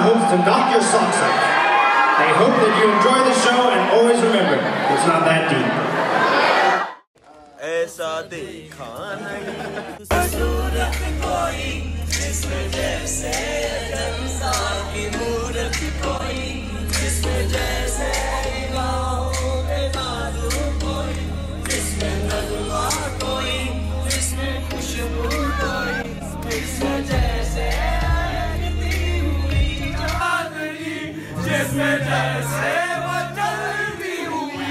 hopes to knock your socks off. They hope that you enjoy the show and always remember, it's not that deep. ऐसा देखा नहीं सूरत कोई जिसमें जैसे इंसान की मूरत कोई जिसमें जैसे बाहों में बाजू कोई जिसमें नगमा कोई जिसमें खुशबू कोई जिसमें जैसे लगती हुई चांदनी जिसमें जैसे वो चलती हुई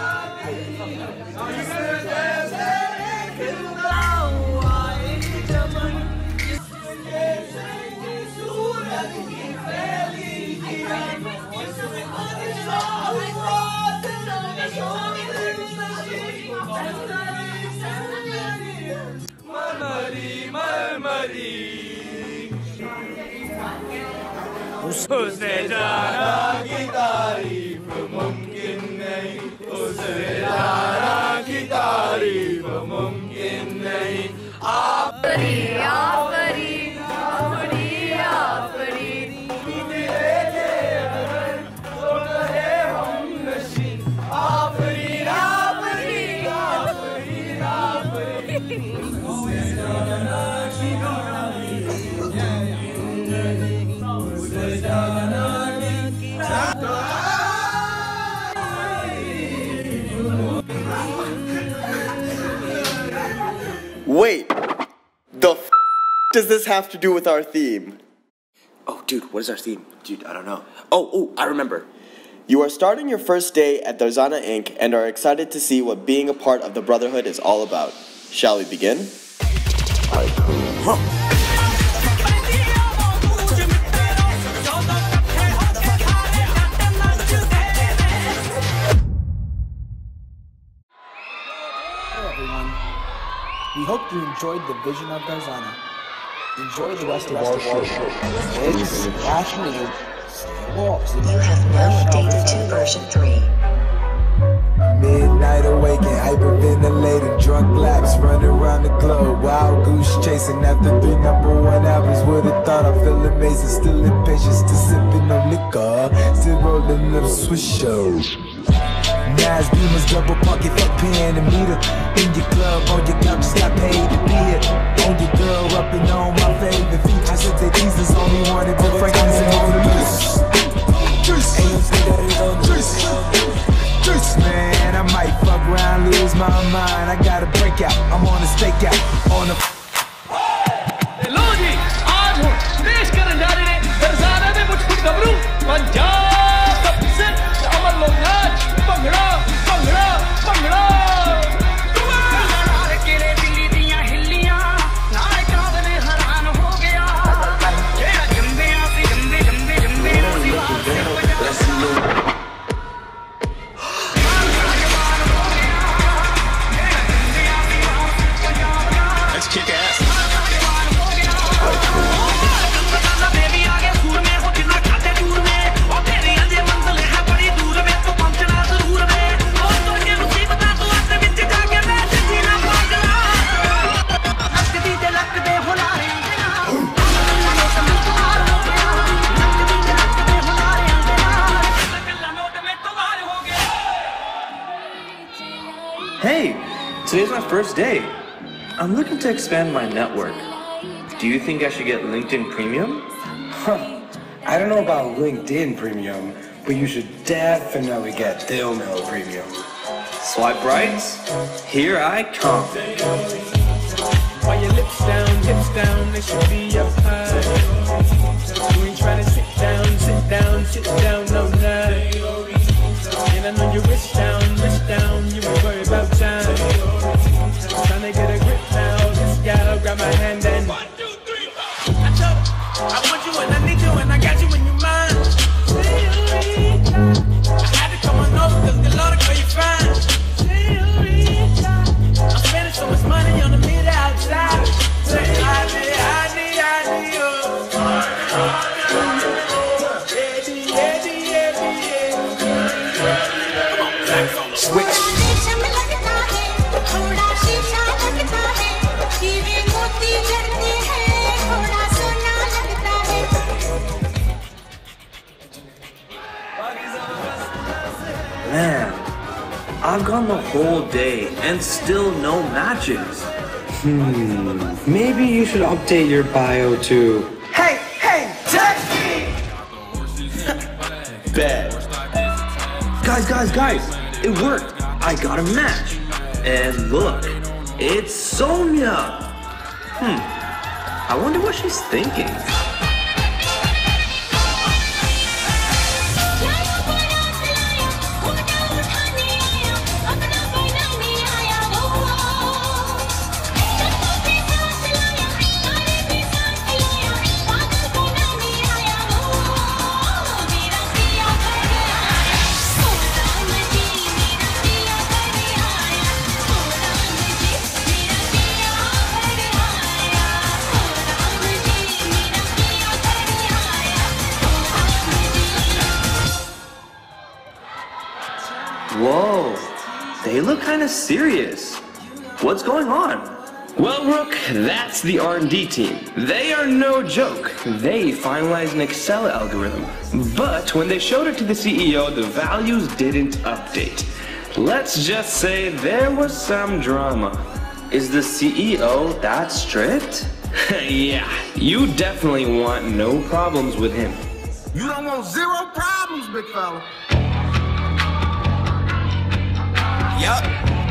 उसने जाना की तारीफ मुमकिन नहीं उसने जाना की तारीफ मुमकिन नहीं आफरी आफरी आफरी आफरी तेरे तो रहे हम नशी आफरी आफरी आफरी आफरी उसने जाना की Wait, the f does this have to do with our theme? Oh, dude, what is our theme? Dude, I don't know. Oh, I remember. You are starting your first day at Darzana Inc. and are excited to see what being a part of the Brotherhood is all about. Shall we begin? We hope you enjoyed the vision of Darzana. Enjoy the rest of our show. It's passionate. Walks. You have now updated to version 3. Midnight awakened, hyperventilating, drunk laps running around the globe. Wild goose chasing after 3 #1 albums. Would've thought I feel amazing, still impatient, still sipping on liquor, still rolling up swishers. Nas Beamers, double pocket, fuck pen and meter. In your club, on your couch, just got paid to be it. On your girl, up and on my favorite features. I said that these is only wanted, but Franklin's and Otis. Man, I might fuck around, lose my mind. I got a breakout, I'm on a stakeout, on a लो जी आज हो देश के रंजाने ने दरसाना में मुझ कुछ गबरू पंजाब सबसे अमर लोग नाच भंगड़ा भंगड़ा भंगड़ा तुम्हारे केरे दिल्ली दियां हिल्लियां नाले कावले हैरान हो गया तेरा जंबे आसी Jambey Jambey Jambey Let's kick ass. Hey, today's my first day. I'm looking to expand my network. Do you think I should get LinkedIn Premium? I don't know about LinkedIn Premium, but you should definitely get Dale Mill Premium. Swipe right. Here I come. While your lips down, hips down, they should be up high. You ain't trying to sit down, no lie. And I know your wrist down, you ain't worried about time. Trying to get a grip now, this gal grab my hand and 1, 2, 3, 4. I told her, I want you and I need you and I got you in your mind. I had to come on over cause the Lord call you fine. I'm spending so much money on the meter outside. Say I need you. Switch. I've gone the whole day and still no matches. Maybe you should update your bio too. Hey, text me! Bet. Guys, it worked. I got a match. And look, it's Sonia. I wonder what she's thinking. Whoa, they look kind of serious. What's going on? Well, Rook, that's the R&D team. They are no joke. They finalized an Excel algorithm. But when they showed it to the CEO, the values didn't update. Let's just say there was some drama. Is the CEO that strict? Yeah, you definitely want no problems with him. You don't want zero problems, big fella. Yup.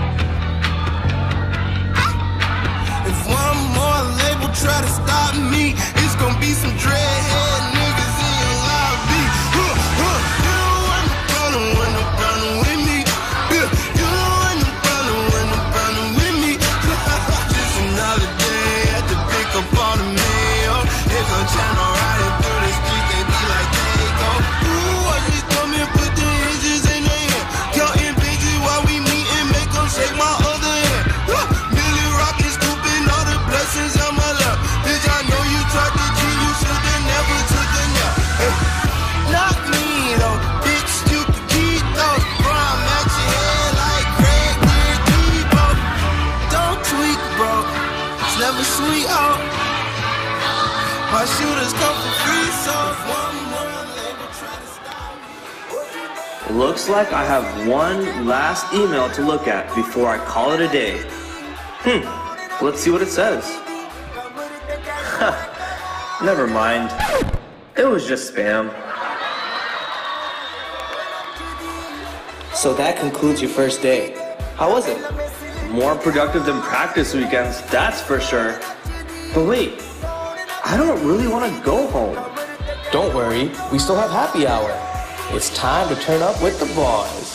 If one more label try to stop me, it's gonna be some dreadhead niggas in your lobby. You don't want no problem when no problem with me. You don't want no problem when no problem with me. Just another day at the pick up on the mail. If a channel riding through the street, they be like, there you go. Ooh, I just come and put the hinges in their hand. Counting bitches while we shake my other hand. Billy Rocket scooping all the blessings on my lap. Bitch, I know you tried to cheat, you should've never took a nap. Not me though, bitch, you can keep those. Bro, I'm at your head like Craig Debo. Don't tweak, bro, it's never sweet, oh. My shooters come for free, so one more label try to stop. Looks like I have one last email to look at before I call it a day. Let's see what it says. Never mind. It was just spam. So that concludes your first day. How was it? More productive than practice weekends, that's for sure. But wait, I don't really want to go home. Don't worry, we still have happy hour. It's time to turn up with the boys.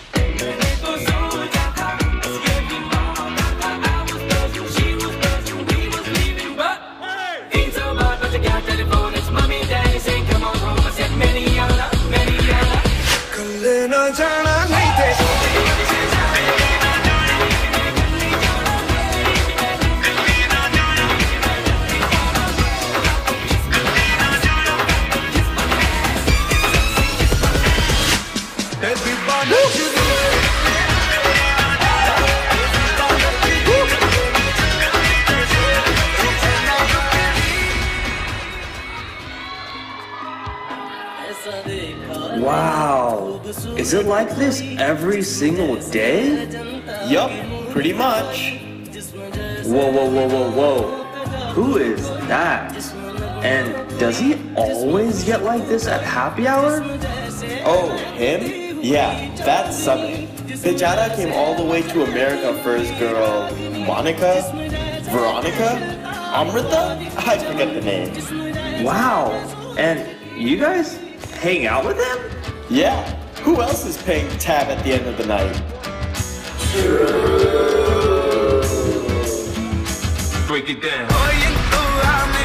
Wow, is it like this every single day? Yup, pretty much. Whoa. Who is that? And does he always get like this at happy hour? Oh, him? Yeah, that's Summit. Pejada came all the way to America for his girl, Monica? Veronica? Amrita? I forget the name. Wow, and you guys hang out with him? Yeah, who else is paying tab at the end of the night? Break it down.